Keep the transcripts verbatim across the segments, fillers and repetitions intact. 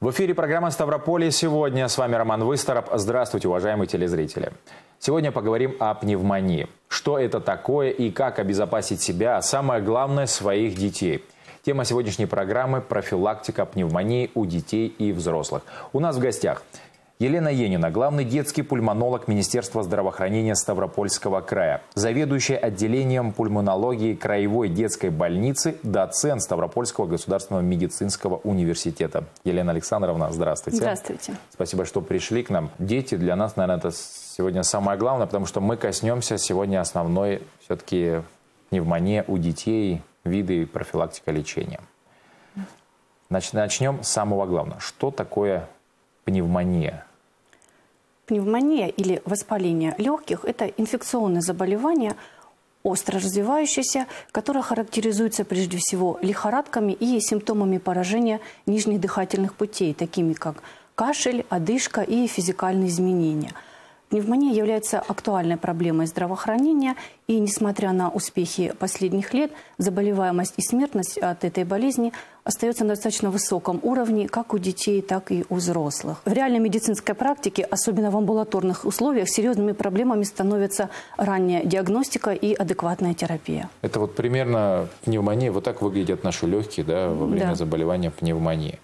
В эфире программа «Ставрополье сегодня». С вами Роман Выстороп. Здравствуйте, уважаемые телезрители. Сегодня поговорим о пневмонии. Что это такое и как обезопасить себя, а самое главное – своих детей. Тема сегодняшней программы – профилактика пневмонии у детей и взрослых. У нас в гостях Елена Енина, главный детский пульмонолог Министерства здравоохранения Ставропольского края, заведующая отделением пульмонологии Краевой детской больницы, доцент Ставропольского государственного медицинского университета. Елена Александровна, здравствуйте. Здравствуйте. Спасибо, что пришли к нам. Дети для нас, наверное, это сегодня самое главное, потому что мы коснемся сегодня основной все-таки пневмония у детей, виды профилактика лечения. Начнем с самого главного. Что такое пневмония? Пневмония или воспаление легких – это инфекционное заболевание, остро развивающееся, которое характеризуется прежде всего лихорадками и симптомами поражения нижних дыхательных путей, такими как кашель, одышка и физикальные изменения. Пневмония является актуальной проблемой здравоохранения, и, несмотря на успехи последних лет, заболеваемость и смертность от этой болезни остается на достаточно высоком уровне как у детей, так и у взрослых. В реальной медицинской практике, особенно в амбулаторных условиях, серьезными проблемами становятся ранняя диагностика и адекватная терапия. Это вот примерно пневмония, вот так выглядят наши легкие, да, во время да. заболевания пневмонии.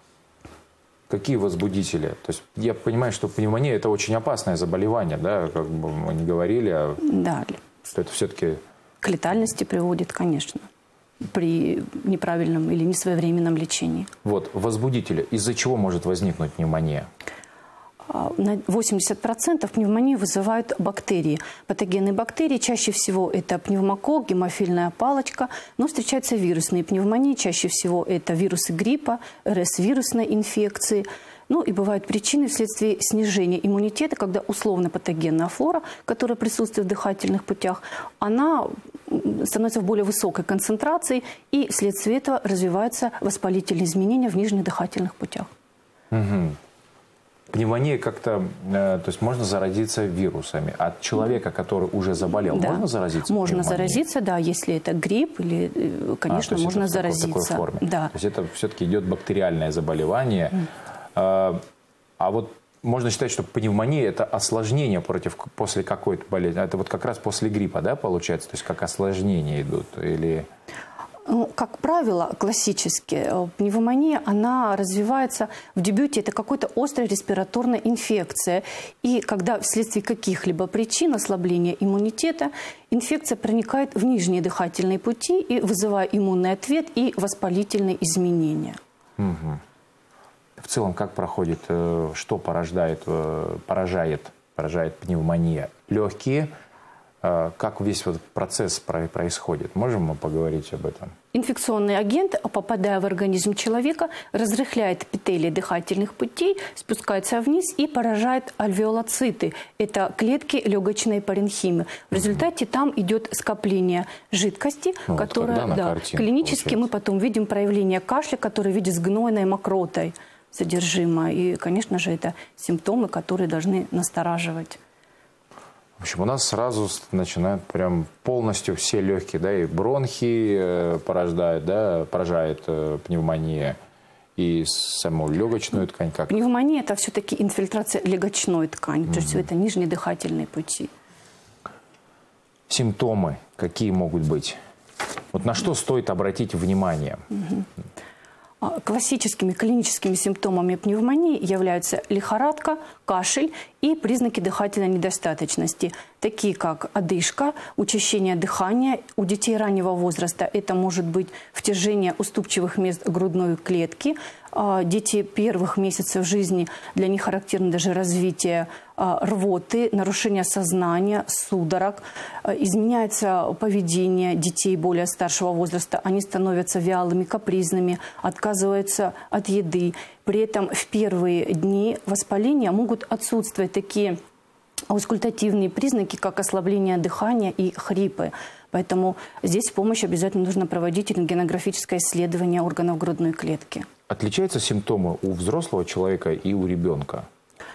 Какие возбудители? То есть я понимаю, что пневмония – это очень опасное заболевание, да, как бы мы не говорили, а да. что это все-таки… К летальности приводит, конечно, при неправильном или несвоевременном лечении. Вот, возбудители. Из-за чего может возникнуть пневмония? На восемьдесят процентов пневмонию вызывают бактерии. Патогенные бактерии чаще всего это пневмококк, гемофильная палочка, но встречаются вирусные пневмонии. Чаще всего это вирусы гриппа, эр эс-вирусной инфекции. Ну и бывают причины вследствие снижения иммунитета, когда условно-патогенная флора, которая присутствует в дыхательных путях, она становится в более высокой концентрации, и вследствие этого развиваются воспалительные изменения в нижних дыхательных путях. Угу. Пневмония как-то, э, то есть можно заразиться вирусами. От человека, который уже заболел, да. можно заразиться Можно пневмонией? заразиться, да, если это грипп, или, конечно, а, можно это заразиться. В такой, такой форме. Да. То есть это все-таки идет бактериальное заболевание. Mm. А, а вот можно считать, что пневмония – это осложнение против, после какой-то болезни. Это вот как раз после гриппа, да, получается? То есть как осложнения идут? Или… Ну, как правило, классически пневмония, она развивается в дебюте, это какой-то острая респираторная инфекция. И когда вследствие каких-либо причин ослабления иммунитета, инфекция проникает в нижние дыхательные пути и вызывая иммунный ответ и воспалительные изменения. Угу. В целом, как проходит, что порождает, поражает, поражает пневмония? Легкие? Как весь вот процесс происходит? Можем мы поговорить об этом? Инфекционный агент, попадая в организм человека, разрыхляет эпителий дыхательных путей, спускается вниз и поражает альвеолоциты. Это клетки легочной паренхимы. В результате угу. там идет скопление жидкости, ну, которая… Вот да, клинически получается. Мы потом видим проявление кашля, который в виде с гнойной мокротой содержимое. И, конечно же, это симптомы, которые должны настораживать. В общем, у нас сразу начинают прям полностью все легкие, да, и бронхи порождают, да, поражает пневмония, и саму легочную ткань. Как? Пневмония – это все-таки инфильтрация легочной ткани, mm-hmm. то есть все это нижние дыхательные пути. Симптомы какие могут быть? Вот на что стоит обратить внимание? Mm-hmm. Классическими клиническими симптомами пневмонии являются лихорадка, кашель и признаки дыхательной недостаточности, такие как одышка, учащение дыхания. У детей раннего возраста это может быть втяжение уступчивых мест грудной клетки. Дети первых месяцев жизни, для них характерно даже развитие рвоты, нарушение сознания, судорог. Изменяется поведение детей более старшего возраста. Они становятся вялыми, капризными, отказываются от еды. При этом в первые дни воспаления могут отсутствовать такие аускультативные признаки, как ослабление дыхания и хрипы. Поэтому здесь в помощь обязательно нужно проводить рентгенографическое исследование органов грудной клетки. Отличаются симптомы у взрослого человека и у ребенка?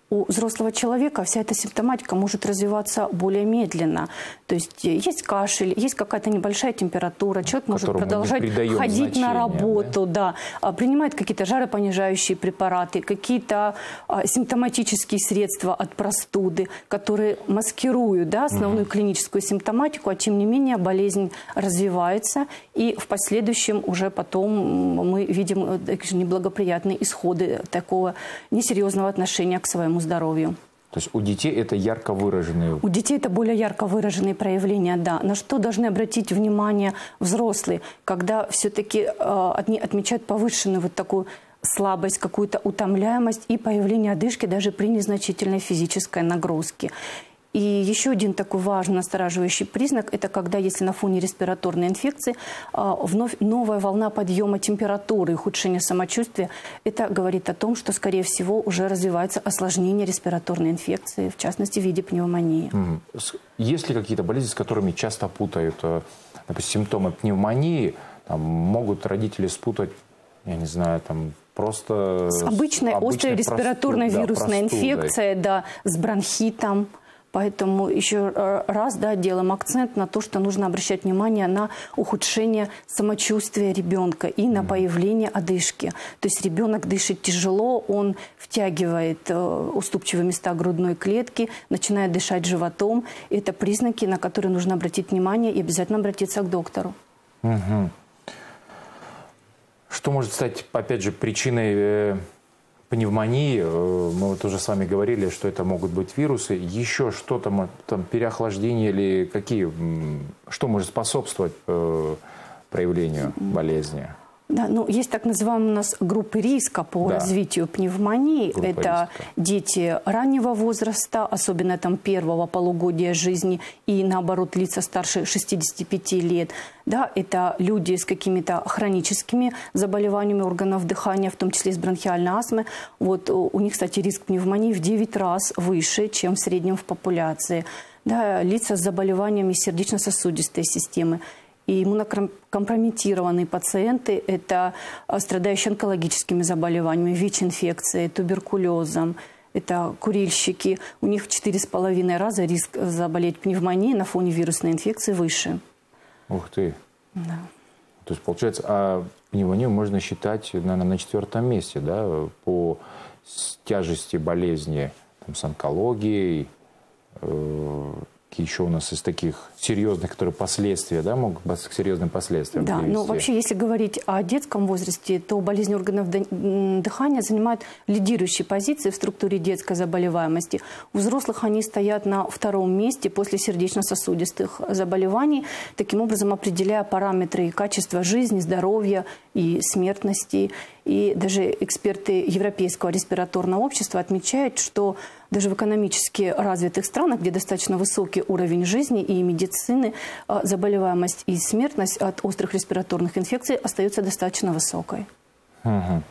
у взрослого человека вся эта симптоматика может развиваться более медленно. То есть есть кашель, есть какая-то небольшая температура, человек может продолжать ходить на работу, да? Да, принимает какие-то жаропонижающие препараты, какие-то а, симптоматические средства от простуды, которые маскируют, да, основную угу. клиническую симптоматику, а тем не менее болезнь развивается, и в последующем уже потом мы видим неблагоприятные исходы такого несерьезного отношения к своему здоровью. То есть у детей это ярко выраженные? У детей это более ярко выраженные проявления, да. На что должны обратить внимание взрослые, когда все-таки э, они отмечают повышенную вот такую слабость, какую-то утомляемость и появление одышки даже при незначительной физической нагрузке. И еще один такой важный настораживающий признак – это когда, если на фоне респираторной инфекции э, вновь новая волна подъема температуры, ухудшения самочувствия, это говорит о том, что, скорее всего, уже развивается осложнение респираторной инфекции, в частности, в виде пневмонии. Есть ли какие-то болезни, с которыми часто путают, допустим, симптомы пневмонии? Там, могут родители спутать, я не знаю, там… Просто с обычной, с острой респираторной простуд, вирусной да, инфекцией, да, с бронхитом. Поэтому еще раз, да, делаем акцент на то, что нужно обращать внимание на ухудшение самочувствия ребенка и на появление одышки. То есть ребенок дышит тяжело, он втягивает уступчивые места грудной клетки, начинает дышать животом. Это признаки, на которые нужно обратить внимание и обязательно обратиться к доктору. Угу. Что может стать, опять же, причиной пневмонии? Мы вот уже с вами говорили, что это могут быть вирусы. Еще что-то, там, переохлаждение или какие, что может способствовать проявлению болезни? Да, ну, есть так называемые у нас группы риска по да. развитию пневмонии. Группа это риска. Дети раннего возраста, особенно там первого полугодия жизни, и наоборот лица старше шестидесяти пяти лет. Да, это люди с какими-то хроническими заболеваниями органов дыхания, в том числе с бронхиальной астмой. Вот у них, кстати, риск пневмонии в девять раз выше, чем в среднем в популяции. Да, лица с заболеваниями сердечно-сосудистой системы. И иммунокомпрометированные пациенты – это страдающие онкологическими заболеваниями, ВИЧ-инфекцией, туберкулезом. Это курильщики. У них в четыре с половиной раза риск заболеть пневмонией на фоне вирусной инфекции выше. Ух ты! Да. То есть, получается, а пневмонию можно считать, наверное, на четвертом месте, да, по тяжести болезни, там, с онкологией, э Какие еще у нас из таких серьезных, которые последствия, да, могут быть к серьезным последствиям Да, привести? но вообще, если говорить о детском возрасте, то болезни органов дыхания занимают лидирующие позиции в структуре детской заболеваемости. У взрослых они стоят на втором месте после сердечно-сосудистых заболеваний, таким образом определяя параметры качества жизни, здоровья и смертности. И даже эксперты Европейского респираторного общества отмечают, что даже в экономически развитых странах, где достаточно высокий уровень жизни и медицины, заболеваемость и смертность от острых респираторных инфекций остается достаточно высокой. Угу.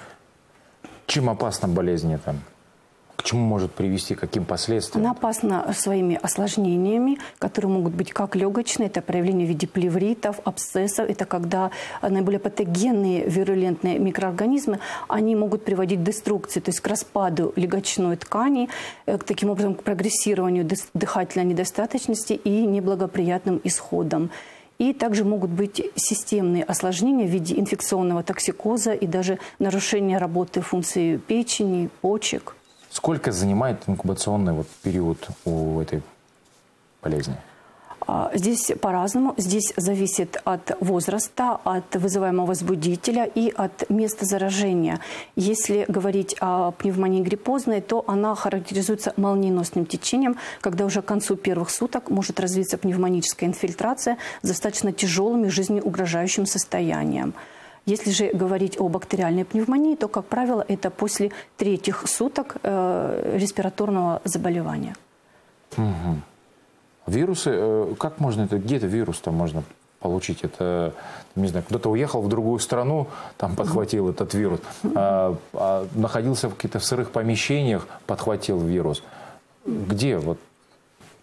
Чем опасна болезнь эта? К чему может привести, каким последствиям? Она опасна своими осложнениями, которые могут быть как легочные, это проявление в виде плевритов, абсцессов. Это когда наиболее патогенные вирулентные микроорганизмы, они могут приводить к деструкции, то есть к распаду легочной ткани, к, таким образом к прогрессированию дыхательной недостаточности и неблагоприятным исходам. И также могут быть системные осложнения в виде инфекционного токсикоза и даже нарушения работы функций печени, почек. Сколько занимает инкубационный вот период у этой болезни? Здесь по-разному. Здесь зависит от возраста, от вызываемого возбудителя и от места заражения. Если говорить о пневмонии гриппозной, то она характеризуется молниеносным течением, когда уже к концу первых суток может развиться пневмоническая инфильтрация с достаточно тяжелым и жизнеугрожающим состоянием. Если же говорить о бактериальной пневмонии, то, как правило, это после третьих суток э, респираторного заболевания. Угу. Вирусы, э, как можно это, где это вирус-то можно получить? Это, не знаю, кто-то уехал в другую страну, там подхватил угу. этот вирус, а, а находился в каких-то сырых помещениях, подхватил вирус. Где вот?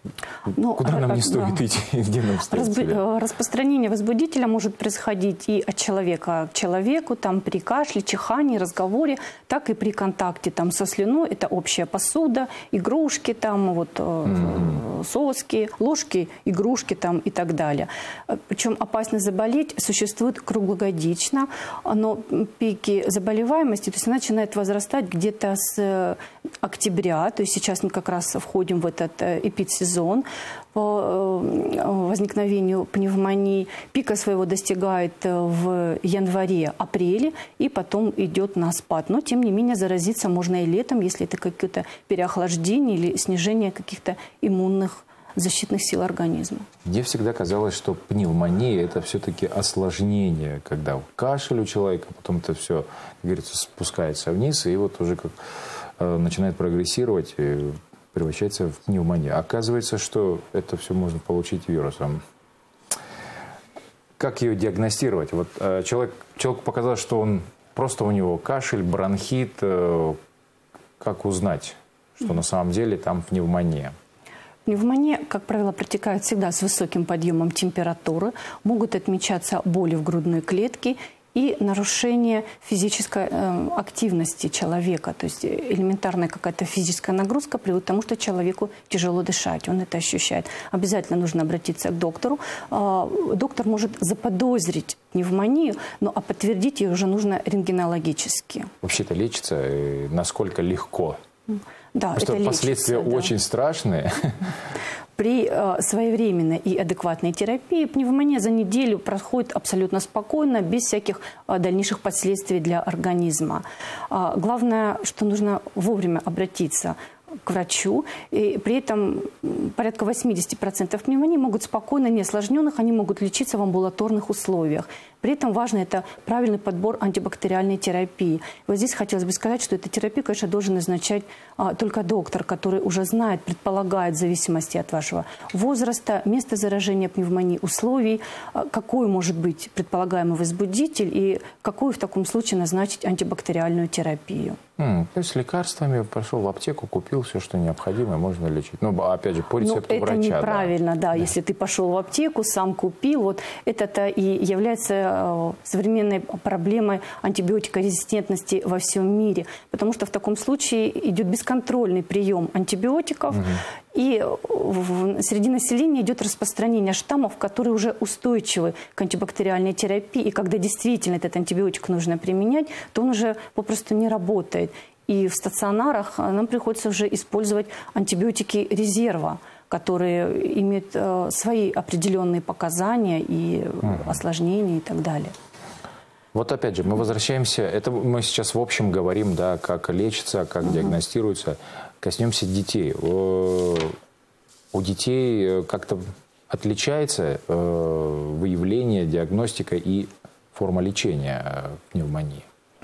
Ну, куда нам не стоит да. идти, где нам стоит Разб... Распространение возбудителя может происходить и от человека к человеку, там, при кашле, чихании, разговоре, так и при контакте там, со слюной. Это общая посуда, игрушки, там, вот, mm-hmm. соски, ложки, игрушки там, и так далее. Причем опасность заболеть существует круглогодично, но пики заболеваемости, то есть она начинает возрастать где-то с октября, то есть сейчас мы как раз входим в этот эпидсезон по возникновению пневмонии. Пика своего достигает в январе-апреле и потом идет на спад. Но, тем не менее, заразиться можно и летом, если это какое-то переохлаждение или снижение каких-то иммунных защитных сил организма. Мне всегда казалось, что пневмония – это все-таки осложнение, когда кашель у человека, потом это все, как говорится, спускается вниз, и вот уже как э, начинает прогрессировать, и превращается в пневмонию. Оказывается, что это все можно получить вирусом. Как ее диагностировать? Вот э, человек, человеку показалось, что он просто у него кашель, бронхит. Э, как узнать, что на самом деле там пневмония? Пневмония, как правило, протекает всегда с высоким подъемом температуры. Могут отмечаться боли в грудной клетке и нарушение физической э, активности человека. То есть элементарная какая-то физическая нагрузка приводит к тому, что человеку тяжело дышать. Он это ощущает. Обязательно нужно обратиться к доктору. Э, доктор может заподозрить пневмонию, но а подтвердить ее уже нужно рентгенологически. Вообще-то лечится и насколько легко? Да, Потому это что последствия лечится, да. очень страшные. При э, своевременной и адекватной терапии пневмония за неделю проходит абсолютно спокойно, без всяких э, дальнейших последствий для организма. А, главное, что нужно вовремя обратиться к врачу. И при этом порядка восемьдесят процентов пневмонии могут спокойно, неосложненных, они могут лечиться в амбулаторных условиях. При этом важно это правильный подбор антибактериальной терапии. Вот здесь хотелось бы сказать, что эту терапию, конечно, должен назначать а, только доктор, который уже знает, предполагает в зависимости от вашего возраста, места заражения пневмонии, условий, а, какой может быть предполагаемый возбудитель и какую в таком случае назначить антибактериальную терапию. Mm, то есть лекарствами пошел в аптеку, купил все, что необходимо, можно лечить. Но, опять же, по рецепту ну, это врача. Это неправильно, да. да. да. Если ты пошел в аптеку, сам купил, вот это-то и является э, современной проблемой антибиотикорезистентности во всем мире. Потому что в таком случае идет бесконтрольный прием антибиотиков, угу. и в, среди населения идет распространение штаммов, которые уже устойчивы к антибактериальной терапии. И когда действительно этот антибиотик нужно применять, то он уже попросту не работает. И в стационарах нам приходится уже использовать антибиотики резерва, которые имеют э, свои определенные показания и угу. осложнения и так далее. Вот опять же, мы возвращаемся, это мы сейчас в общем говорим, да, как лечится, как угу. диагностируется. Коснемся детей. У детей как-то отличается э, выявление, диагностика и форма лечения пневмонии?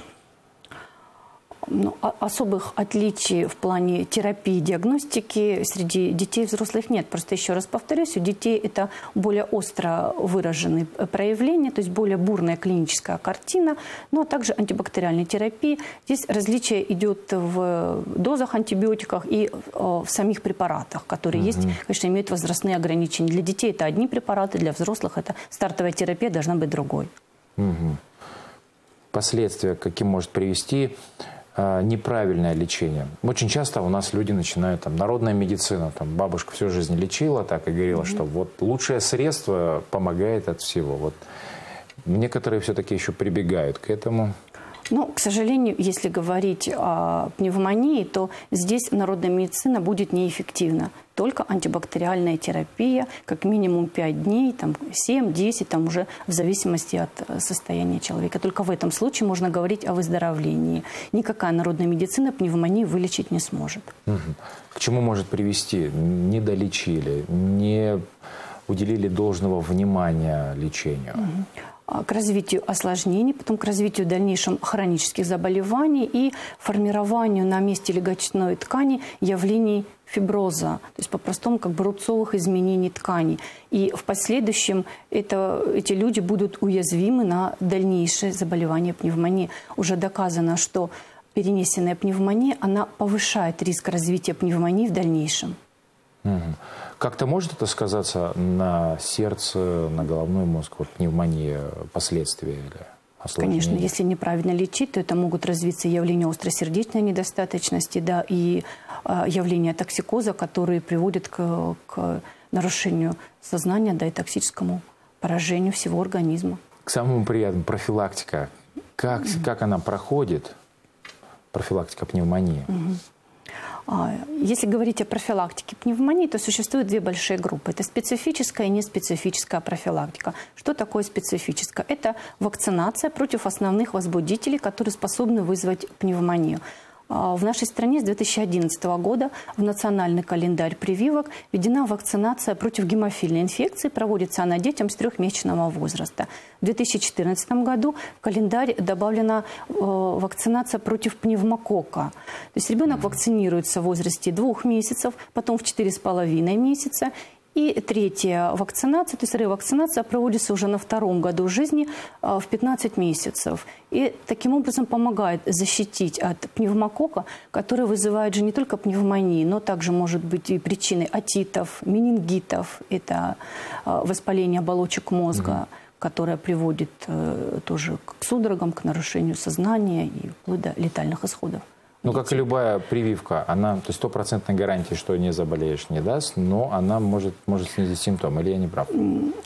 Ну, особых отличий в плане терапии и диагностики среди детей и взрослых нет. Просто еще раз повторюсь, у детей это более остро выраженные проявления, то есть более бурная клиническая картина, но также антибактериальной терапии. Здесь различие идет в дозах антибиотиков и в самих препаратах, которые угу. есть, конечно, имеют возрастные ограничения. Для детей это одни препараты, для взрослых это стартовая терапия должна быть другой. Угу. Последствия, каким может привести неправильное лечение. Очень часто у нас люди начинают, там, народная медицина, там, бабушка всю жизнь лечила так и говорила, mm-hmm. что вот лучшее средство помогает от всего. Вот. Некоторые все-таки еще прибегают к этому. Ну, к сожалению, если говорить о пневмонии, то здесь народная медицина будет неэффективна. Только антибактериальная терапия, как минимум пять дней, там, семь-десять, там, уже в зависимости от состояния человека. Только в этом случае можно говорить о выздоровлении. Никакая народная медицина пневмонию вылечить не сможет. Угу. К чему может привести? Не долечили, не уделили должного внимания лечению? Угу. К развитию осложнений, потом к развитию в дальнейшем хронических заболеваний и формированию на месте легочной ткани явлений фиброза, то есть по-простому как бы рубцовых изменений тканей. И в последующем это, эти люди будут уязвимы на дальнейшее заболевание пневмонии. Уже доказано, что перенесенная пневмония, она повышает риск развития пневмонии в дальнейшем. Угу. Как-то может это сказаться на сердце, на головной мозг, вот пневмония, последствия или осложнения? Конечно, если неправильно лечить, то это могут развиться явления остросердечной недостаточности, да, и э, явления токсикоза, которые приводят к, к нарушению сознания, да, и токсическому поражению всего организма. К самому приятному профилактика. Как, mm-hmm. как она проходит, профилактика пневмонии? Mm-hmm. Если говорить о профилактике пневмонии, то существуют две большие группы. Это специфическая и неспецифическая профилактика. Что такое специфическая? Это вакцинация против основных возбудителей, которые способны вызвать пневмонию. В нашей стране с две тысячи одиннадцатого года в национальный календарь прививок введена вакцинация против гемофильной инфекции. Проводится она детям с трехмесячного возраста. В две тысячи четырнадцатом году в календарь добавлена э, вакцинация против пневмокока. То есть ребенок вакцинируется в возрасте двух месяцев, потом в четыре с половиной месяца. И третья вакцинация, то есть ревакцинация, проводится уже на втором году жизни в пятнадцать месяцев. И таким образом помогает защитить от пневмокока, который вызывает же не только пневмонию, но также может быть и причиной отитов, менингитов, это воспаление оболочек мозга, угу. которое приводит тоже к судорогам, к нарушению сознания и вплоть до летальных исходов. Ну, как и любая прививка, она, то есть стопроцентной гарантии, что не заболеешь, не даст, но она может, может снизить симптомы, или я не прав?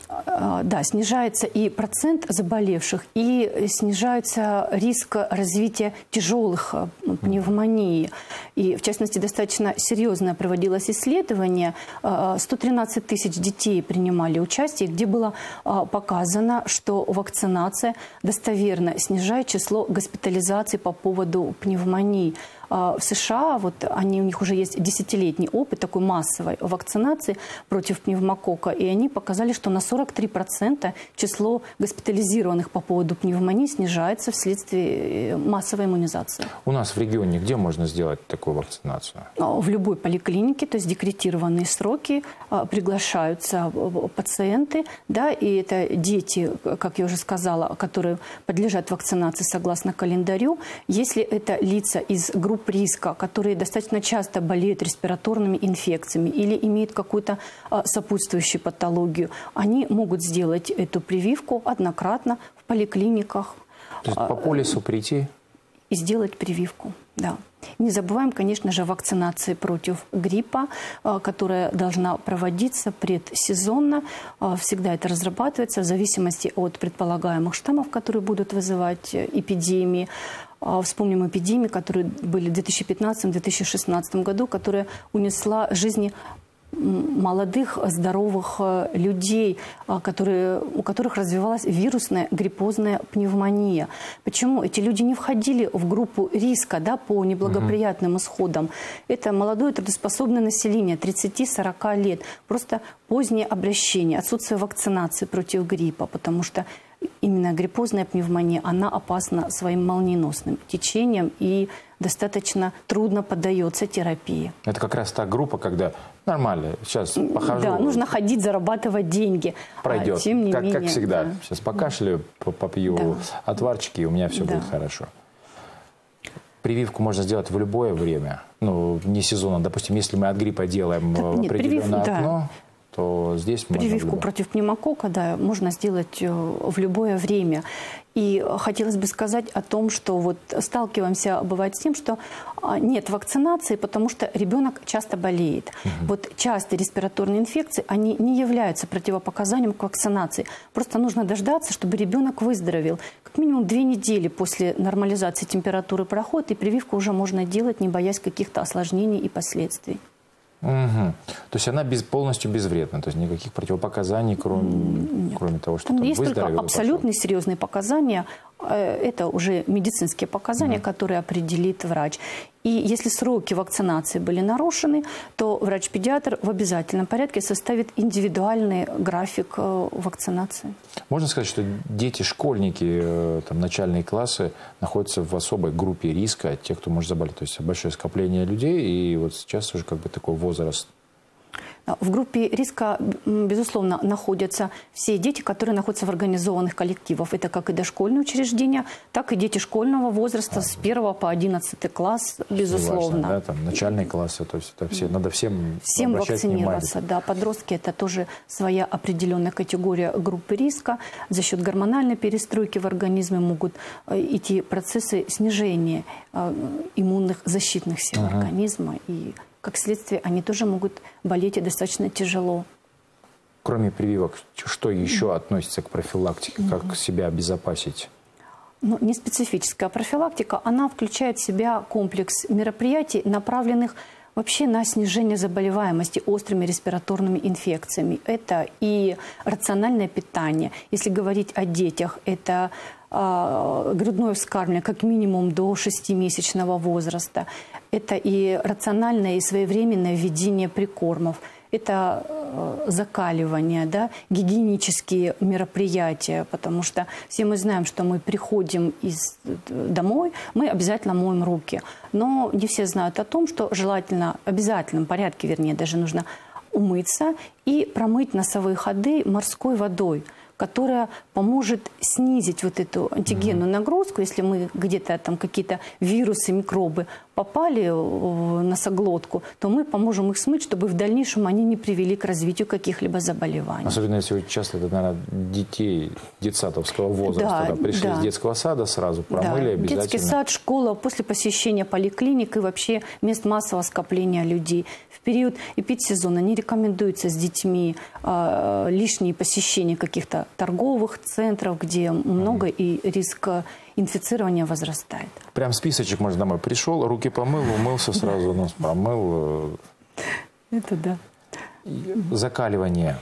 Да, снижается и процент заболевших, и снижается риск развития тяжелых пневмонии. И, в частности, достаточно серьезное проводилось исследование. сто тринадцать тысяч детей принимали участие, где было показано, что вакцинация достоверно снижает число госпитализаций по поводу пневмонии. В США вот они, у них уже есть десятилетний опыт такой массовой вакцинации против пневмокока, и они показали, что на сорок три процента число госпитализированных по поводу пневмонии снижается вследствие массовой иммунизации. У нас в регионе где можно сделать такую вакцинацию? В любой поликлинике, то есть декретированные сроки, приглашаются пациенты, да, и это дети, как я уже сказала, которые подлежат вакцинации согласно календарю. Если это лица из группы риска, которые достаточно часто болеют респираторными инфекциями или имеют какую-то а, сопутствующую патологию, они могут сделать эту прививку однократно в поликлиниках. То есть по полису прийти? И сделать прививку, да. Не забываем, конечно же, о вакцинации против гриппа, которая должна проводиться предсезонно. Всегда это разрабатывается в зависимости от предполагаемых штаммов, которые будут вызывать эпидемии. Вспомним эпидемии, которые были в две тысячи пятнадцатом — две тысячи шестнадцатом году, которая унесла жизни молодых, здоровых людей, которые, у которых развивалась вирусная гриппозная пневмония. Почему? Эти люди не входили в группу риска, да, по неблагоприятным исходам. Это молодое трудоспособное население, тридцати-сорока лет. Просто позднее обращение, отсутствие вакцинации против гриппа, потому что именно гриппозная пневмония, она опасна своим молниеносным течением и достаточно трудно поддается терапии. Это как раз та группа, когда нормально, сейчас похожу. Да, нужно ходить, зарабатывать деньги. Пройдет, а, тем не как, менее, как всегда. Да. Сейчас покашляю, попью да. отварчики, и у меня все да. будет хорошо. Прививку можно сделать в любое время, ну, не сезонно. Допустим, если мы от гриппа делаем да, нет, определенное привив... окно, да. то здесь прививку можно... против пневмокока, да, можно сделать в любое время. И хотелось бы сказать о том, что вот сталкиваемся, бывает, с тем, что нет вакцинации, потому что ребенок часто болеет. Угу. Вот частые респираторные инфекции, они не являются противопоказанием к вакцинации. Просто нужно дождаться, чтобы ребенок выздоровел. Как минимум две недели после нормализации температуры проходит, и прививку уже можно делать, не боясь каких-то осложнений и последствий. Угу. То есть она без, полностью безвредна, то есть никаких противопоказаний, кроме, кроме того, что там есть выздоровел. Только абсолютно серьезные показания. Это уже медицинские показания, угу. которые определит врач. И если сроки вакцинации были нарушены, то врач-педиатр в обязательном порядке составит индивидуальный график вакцинации. Можно сказать, что дети, школьники, там, начальные классы находятся в особой группе риска, те, кто может заболеть. То есть большое скопление людей, и вот сейчас уже как бы такой возраст. В группе риска, безусловно, находятся все дети, которые находятся в организованных коллективах. Это как и дошкольные учреждения, так и дети школьного возраста, а, с первого по одиннадцатый класс, безусловно. Важно, да, там, начальные классы, то есть это все, надо всем Всем вакцинироваться, да. Подростки – это тоже своя определенная категория группы риска. За счет гормональной перестройки в организме могут идти процессы снижения иммунных защитных сил ага. организма. И как следствие, они тоже могут болеть и достаточно тяжело. Кроме прививок, что еще mm-hmm. относится к профилактике? Mm-hmm. Как себя обезопасить? Ну, не специфическая профилактика. Она включает в себя комплекс мероприятий, направленных вообще на снижение заболеваемости острыми респираторными инфекциями. Это и рациональное питание. Если говорить о детях, это э, грудное вскармливание как минимум до шестимесячного возраста. Это и рациональное и своевременное введение прикормов. Это э, закаливание, да, гигиенические мероприятия, потому что все мы знаем, что мы приходим из, домой, мы обязательно моем руки. Но не все знают о том, что желательно, в обязательном порядке, вернее, даже нужно умыться и промыть носовые ходы морской водой, которая поможет снизить вот эту антигенную нагрузку, если мы где-то там какие-то вирусы, микробы попали в носоглотку, то мы поможем их смыть, чтобы в дальнейшем они не привели к развитию каких-либо заболеваний. Особенно если часто это, наверное, детей детсадовского возраста. Да, да, пришли да. с детского сада сразу, промыли да. обязательно. Детский сад, школа, после посещения поликлиник и вообще мест массового скопления людей. В период эпидсезона не рекомендуется с детьми э, лишние посещения каких-то торговых центров, где много mm. и риск инфицирования возрастает. Прям списочек можно домой. Пришел, руки помыл, умылся сразу, нос промыл. Это да. Закаливание.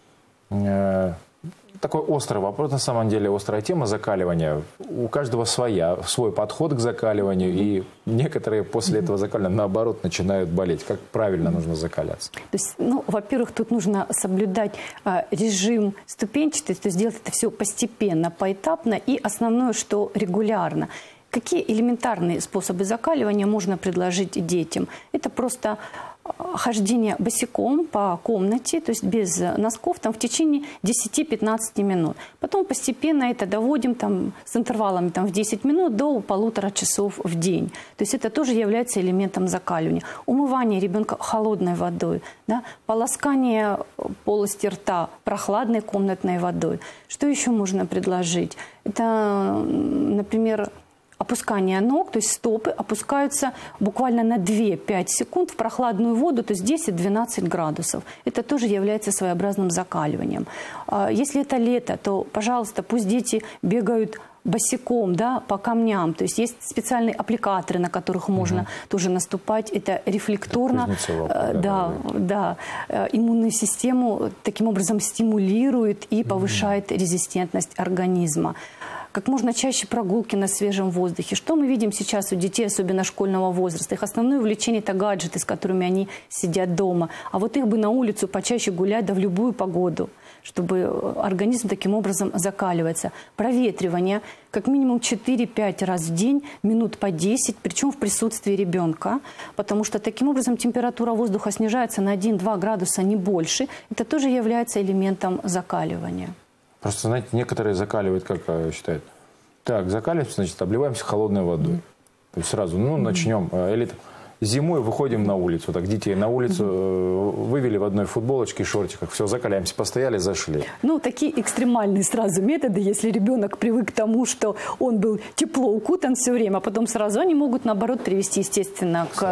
Такой острый вопрос, на самом деле, острая тема закаливания. У каждого своя, свой подход к закаливанию, и некоторые после этого закаливания, наоборот, начинают болеть. Как правильно нужно закаляться? То есть, ну, во-первых, тут нужно соблюдать а, режим ступенчатый, то есть делать это все постепенно, поэтапно, и основное, что регулярно. Какие элементарные способы закаливания можно предложить детям? Это просто хождение босиком по комнате, то есть без носков, там, в течение десяти-пятнадцати минут. Потом постепенно это доводим там, с интервалами там, в десять минут до полутора часов в день. То есть это тоже является элементом закаливания. Умывание ребенка холодной водой, да? Полоскание полости рта прохладной комнатной водой. Что еще можно предложить? Это, например, опускание ног, то есть стопы опускаются буквально на две-пять секунд в прохладную воду, то есть десять-двенадцать градусов. Это тоже является своеобразным закаливанием. Если это лето, то, пожалуйста, пусть дети бегают босиком, да, по камням. То есть есть специальные аппликаторы, на которых можно угу. тоже наступать. Это рефлекторно, э, да, да, э, иммунную систему таким образом стимулирует и повышает угу. резистентность организма. Как можно чаще прогулки на свежем воздухе. Что мы видим сейчас у детей, особенно школьного возраста? Их основное увлечение – это гаджеты, с которыми они сидят дома. А вот их бы на улицу почаще гулять, да в любую погоду, чтобы организм таким образом закаливается. Проветривание как минимум четыре-пять раз в день, минут по десять, причем в присутствии ребенка, потому что таким образом температура воздуха снижается на один-два градуса, не больше. Это тоже является элементом закаливания. Просто, знаете, некоторые закаливают, как считают. Так, закаливаемся, значит, обливаемся холодной водой. То есть сразу, ну, начнем. Или зимой выходим на улицу, так, детей на улицу вывели в одной футболочке и шортиках. Все, закаляемся, постояли, зашли. Ну, такие экстремальные сразу методы, если ребенок привык к тому, что он был тепло укутан все время, а потом сразу они могут, наоборот, привести, естественно, к,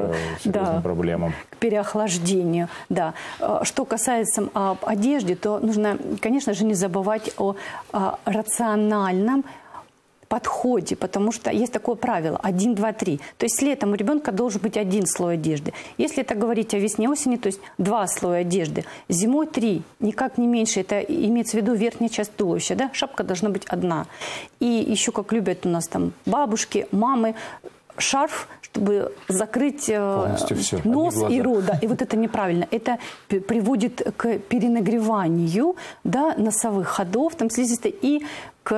к да, проблемам. К переохлаждению. Да. Что касается а, одежды, то нужно, конечно же, не забывать о, о рациональном подходе, потому что есть такое правило один, два, три. То есть летом у ребенка должен быть один слой одежды. Если это говорить о весне-осени, то есть два слоя одежды. Зимой три, никак не меньше. Это имеется в виду верхняя часть туловища. Да? Шапка должна быть одна. И еще, как любят у нас там бабушки, мамы, шарф, чтобы закрыть все. Нос и рот. Да. И вот это неправильно. Это приводит к перенагреванию, да, носовых ходов, там, слизистой, и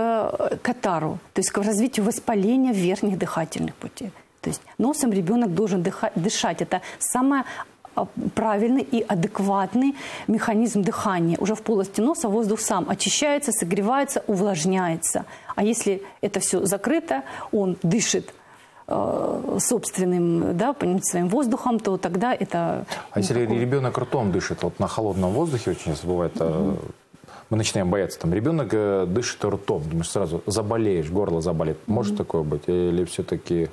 к катару, то есть к развитию воспаления верхних дыхательных путей. То есть носом ребенок должен дыхать, дышать. Это самое правильный и адекватный механизм дыхания. Уже в полости носа воздух сам очищается, согревается, увлажняется. А если это все закрыто, он дышит собственным, да, своим воздухом, то тогда это... А если такой... ребенок ртом дышит, вот на холодном воздухе очень часто бывает, mm-hmm. мы начинаем бояться, там ребенок дышит ртом, думаешь, сразу заболеешь, горло заболит. Может mm-hmm. такое быть? Или все-таки...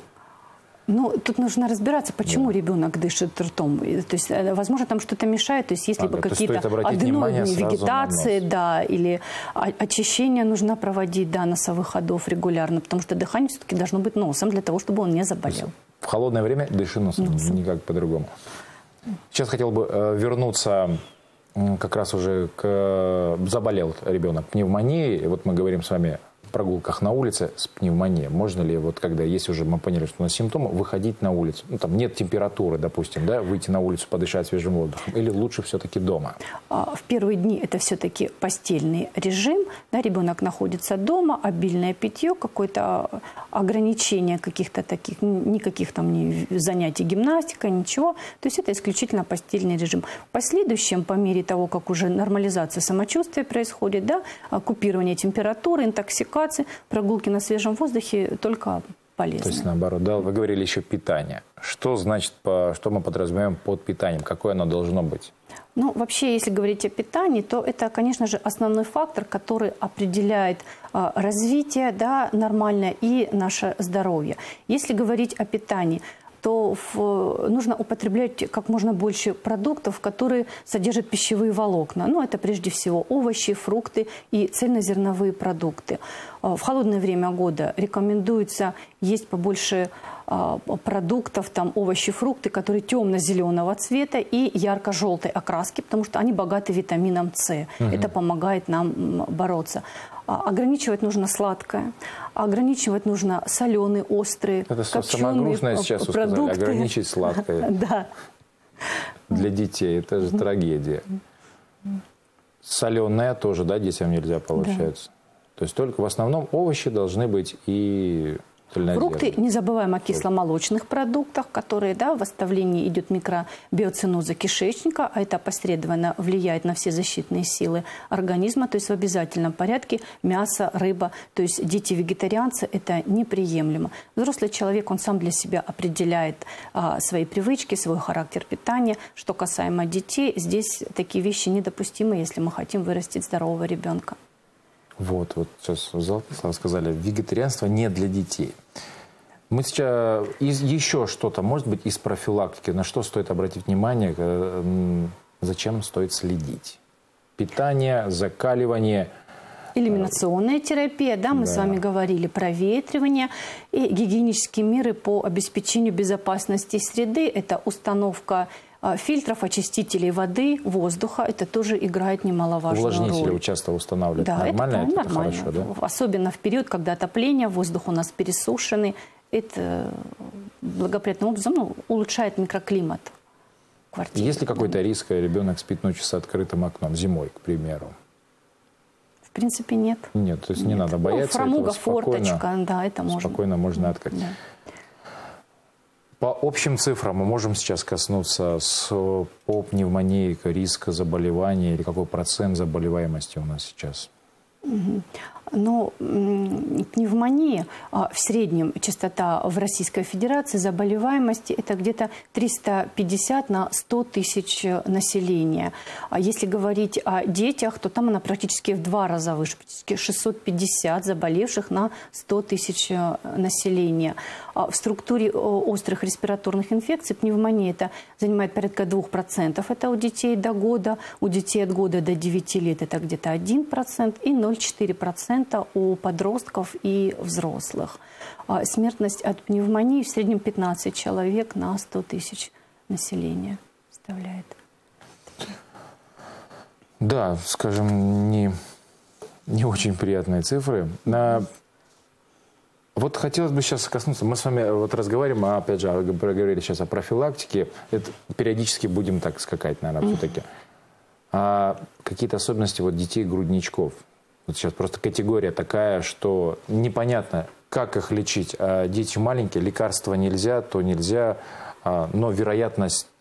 Ну, тут нужно разбираться, почему да. ребенок дышит ртом. То есть, возможно, там что-то мешает. То есть, есть а, либо какие-то аденоидные вегетации, да, или очищение нужно проводить, да, носовых ходов регулярно, потому что дыхание все-таки должно быть носом для того, чтобы он не заболел. В холодное время дыши носом, носом. Никак по-другому. Сейчас хотел бы э, вернуться как раз уже к... Заболел ребенок пневмонией. Вот мы говорим с вами... прогулках на улице с пневмонией. Можно ли, вот когда есть уже, мы поняли, что у нас симптомы, выходить на улицу? Ну, там нет температуры, допустим, да, выйти на улицу, подышать свежим воздухом? Или лучше все-таки дома? В первые дни это все-таки постельный режим. Да, ребенок находится дома, обильное питье, какое-то ограничение каких-то таких, никаких там ни занятий гимнастикой, ничего. То есть это исключительно постельный режим. В последующем, по мере того, как уже нормализация самочувствия происходит, да, купирование температуры, интоксикация, прогулки на свежем воздухе только полезны. То есть наоборот, да, вы говорили еще питание. Что значит, по, что мы подразумеваем под питанием? Какое оно должно быть? Ну, вообще, если говорить о питании, то это, конечно же, основной фактор, который определяет э, развитие, да, нормальное и наше здоровье. Если говорить о питании, то в, нужно употреблять как можно больше продуктов, которые содержат пищевые волокна. Ну, это прежде всего овощи, фрукты и цельнозерновые продукты. В холодное время года рекомендуется есть побольше а, продуктов, там, овощи, фрукты, которые темно-зеленого цвета и ярко-желтой окраски, потому что они богаты витамином С. Угу. Это помогает нам бороться. Ограничивать нужно сладкое, ограничивать нужно соленые, острые, это копченые сейчас продукты. Сказали, ограничить сладкое. Да. Для детей это же трагедия. Соленое тоже, да, детям нельзя, получается. То есть только в основном овощи должны быть и... Фрукты, не забываем о кисломолочных продуктах, которые, да, в восстановлении идет микробиоциноза кишечника, а это опосредованно влияет на все защитные силы организма, то есть в обязательном порядке мясо, рыба, то есть дети-вегетарианцы, это неприемлемо. Взрослый человек, он сам для себя определяет а, свои привычки, свой характер питания. Что касаемо детей, здесь такие вещи недопустимы, если мы хотим вырастить здорового ребенка. Вот, вот сейчас Золотые сказали, вегетарианство не для детей. Мы сейчас из, еще что-то, может быть, из профилактики, на что стоит обратить внимание, зачем стоит следить? Питание, закаливание. Элиминационная терапия, да, мы да. с вами говорили, проветривание и гигиенические меры по обеспечению безопасности среды. Это установка фильтров, очистителей воды, воздуха, это тоже играет немаловажную роль. Увлажнители часто устанавливают. Да, нормально? Это, это нормально. Хорошо, да? Особенно в период, когда отопление, воздух у нас пересушенный. Это благоприятным образом, ну, улучшает микроклимат квартиры. Есть ли какой-то риск, ребенок спит ночью с открытым окном, зимой, к примеру? В принципе, нет. Нет, то есть нет. не надо бояться. Ну, фрамуга, этого. форточка, да, это можно. Спокойно можно открыть. Да. По общим цифрам мы можем сейчас коснуться с, по пневмонии риска заболевания или какой процент заболеваемости у нас сейчас? Угу. Но пневмония, в среднем частота в Российской Федерации заболеваемости это где-то триста пятьдесят на сто тысяч населения. А если говорить о детях, то там она практически в два раза выше, практически шестьсот пятьдесят заболевших на сто тысяч населения. В структуре острых респираторных инфекций пневмония это занимает порядка двух процентов. Это у детей до года, у детей от года до девяти лет это где-то один процент и ноль целых четыре десятых процента у подростков и взрослых. Смертность от пневмонии в среднем пятнадцать человек на сто тысяч населения составляет. Да, скажем, не, не очень приятные цифры. Вот хотелось бы сейчас коснуться, мы с вами вот разговариваем, а опять же, проговорили сейчас о профилактике, это периодически будем так скакать, наверное, mm-hmm. все-таки. А какие-то особенности вот детей-грудничков? Вот сейчас просто категория такая, что непонятно, как их лечить. А дети маленькие, лекарства нельзя, то нельзя, а, но вероятность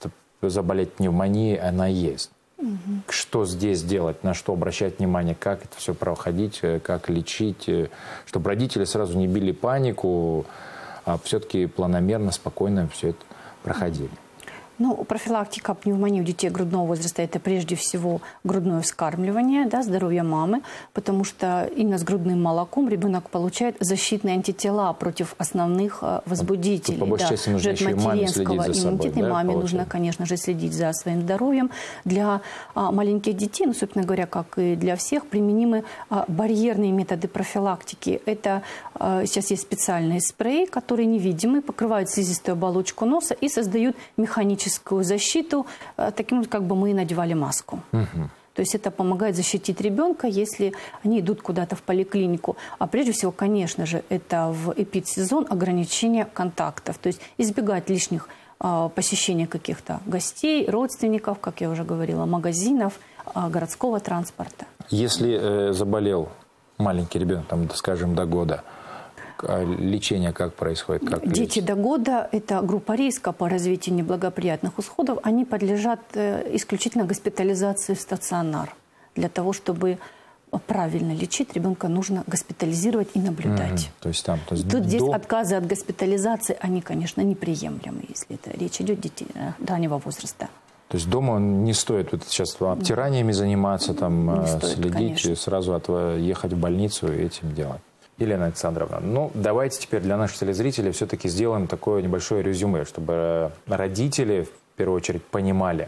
заболеть пневмонией, она есть. Угу. Что здесь делать, на что обращать внимание, как это все проходить, как лечить, чтобы родители сразу не били панику, а все-таки планомерно, спокойно все это проходили. Ну, профилактика пневмонии у детей грудного возраста – это прежде всего грудное вскармливание, да, здоровье мамы, потому что именно с грудным молоком ребенок получает защитные антитела против основных возбудителей. Тут, по большей части, нужно еще и маме следить за собой, иммунитета. Да, маме нужно, конечно же, следить за своим здоровьем. Для а, маленьких детей, ну, собственно говоря, как и для всех, применимы а, барьерные методы профилактики. Это а, сейчас есть специальные спреи, которые невидимы, покрывают слизистую оболочку носа и создают механическую защиту, таким как бы мы и надевали маску. Угу. То есть это помогает защитить ребенка, если они идут куда-то в поликлинику. А прежде всего, конечно же, это в эпидсезон ограничение контактов. То есть избегать лишних э, посещения каких-то гостей, родственников, как я уже говорила, магазинов, э, городского транспорта. Если э, заболел маленький ребенок, там, скажем, до года, лечение как происходит? Как Дети до года – это группа риска по развитию неблагоприятных исходов. Они подлежат исключительно госпитализации в стационар. Для того, чтобы правильно лечить, ребенка нужно госпитализировать и наблюдать. Mm-hmm. То есть там, то есть Тут до... здесь отказы от госпитализации, они, конечно, неприемлемы, если это речь идет о детей раннего возраста. То есть дома не стоит вот сейчас обтираниями заниматься, там, стоит, следить, конечно. Сразу от... ехать в больницу и этим делать. Елена Александровна, ну давайте теперь для наших телезрителей все-таки сделаем такое небольшое резюме, чтобы родители в первую очередь понимали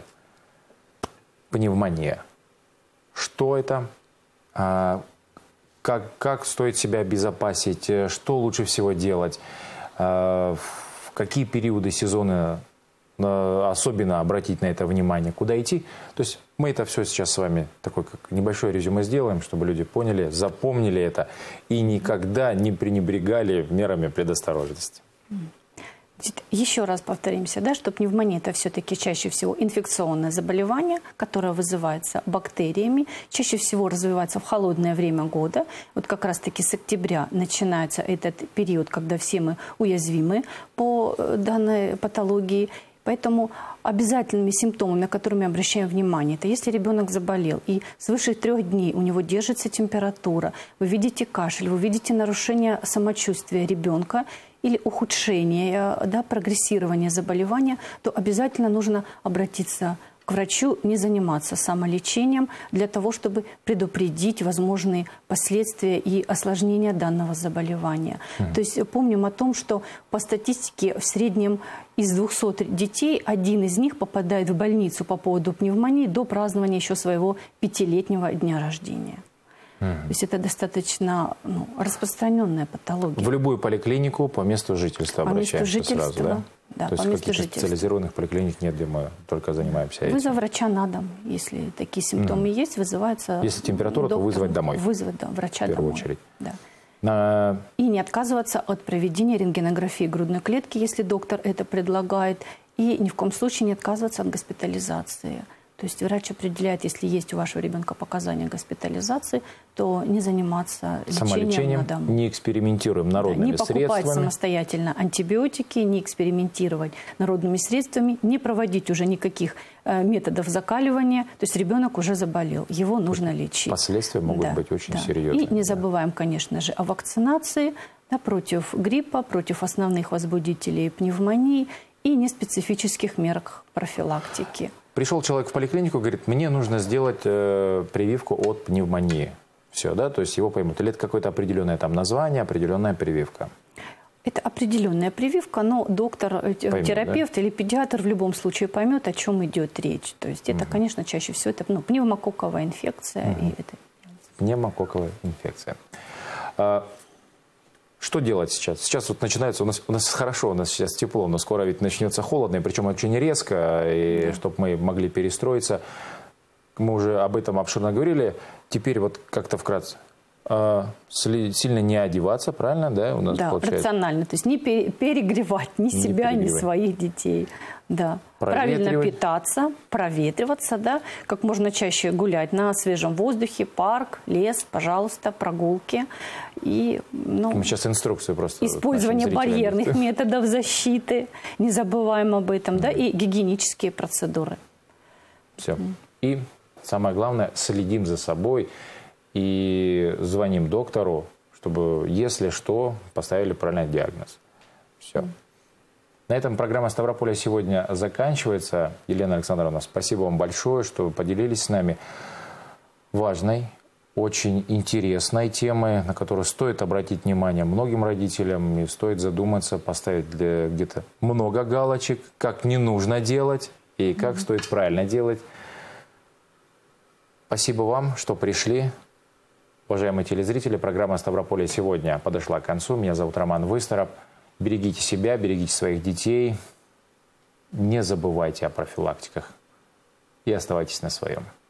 пневмония. Что это? А, как, как стоит себя обезопасить? Что лучше всего делать? А, в какие периоды сезона особенно обратить на это внимание? Куда идти? То есть мы это все сейчас с вами такое как небольшое резюме сделаем, чтобы люди поняли, запомнили это и никогда не пренебрегали мерами предосторожности. Еще раз повторимся, да, что пневмония – это все-таки чаще всего инфекционное заболевание, которое вызывается бактериями, чаще всего развивается в холодное время года. Вот как раз-таки с октября начинается этот период, когда все мы уязвимы по данной патологии. Поэтому обязательными симптомами, на которые мы обращаем внимание, это если ребенок заболел и свыше трех дней у него держится температура, вы видите кашель, вы видите нарушение самочувствия ребенка или ухудшение, да, прогрессирование заболевания, то обязательно нужно обратиться к врачу, не заниматься самолечением для того, чтобы предупредить возможные последствия и осложнения данного заболевания. Mm-hmm. То есть помним о том, что по статистике в среднем из двухсот детей один из них попадает в больницу по поводу пневмонии до празднования еще своего пятилетнего дня рождения. Mm-hmm. То есть это достаточно, ну, распространенная патология. В любую поликлинику по месту жительства по обращаемся месту жительства, сразу, да? Да, То по есть месту каких-то жительства. Специализированных поликлиник нет, где мы только занимаемся этим. Вызов врача на дом, если такие симптомы mm. есть, вызывается. Если температура, доктор, то вызвать домой. Вызвать, да, врача в первую домой. очередь. Да. На... И не отказываться от проведения рентгенографии грудной клетки, если доктор это предлагает, и ни в коем случае не отказываться от госпитализации. То есть врач определяет, если есть у вашего ребенка показания госпитализации, то не заниматься лечением на дому. Не экспериментируем народными средствами. Не покупать самостоятельно антибиотики, не экспериментировать народными средствами, не проводить уже никаких э, методов закаливания. То есть ребенок уже заболел, его нужно лечить. Последствия могут да, быть очень да. серьезные. И не забываем, конечно же, о вакцинации, да, против гриппа, против основных возбудителей пневмонии и неспецифических мерах профилактики. Пришел человек в поликлинику, говорит, мне нужно сделать э, прививку от пневмонии. Все, да? То есть его поймут. Или это какое-то определенное там название, определенная прививка? Это определенная прививка, но доктор, поймет, терапевт, да? Или педиатр в любом случае поймет, о чем идет речь. То есть это, угу. конечно, чаще всего это, ну, пневмококковая инфекция. Угу. И это... Пневмококковая инфекция. А, что делать сейчас? Сейчас вот начинается, у нас, у нас хорошо, у нас сейчас тепло, но скоро ведь начнется холодно, и причем очень резко, и да. чтобы мы могли перестроиться. Мы уже об этом обширно говорили. Теперь вот как-то вкратце. А, сильно не одеваться, правильно, да, у нас да, получается? рационально. То есть не перегревать ни не себя, перегревать. ни своих детей. Да. Правильно питаться, проветриваться, да, как можно чаще гулять на свежем воздухе, парк, лес, пожалуйста, прогулки. И, ну, мы сейчас инструкцию просто. Использование барьерных методов защиты, не забываем об этом, mm. да, и гигиенические процедуры. Все. Mm. И самое главное, следим за собой и звоним доктору, чтобы, если что, поставили правильный диагноз. Все. Mm. На этом программа «Ставрополье» сегодня заканчивается. Елена Александровна, спасибо вам большое, что вы поделились с нами важной, очень интересной темой, на которую стоит обратить внимание многим родителям, и стоит задуматься, поставить где-то много галочек, как не нужно делать и как mm-hmm. стоит правильно делать. Спасибо вам, что пришли. Уважаемые телезрители, программа «Ставрополье» сегодня подошла к концу. Меня зовут Роман Выстороп. Берегите себя, берегите своих детей. Не забывайте о профилактиках и оставайтесь на своем.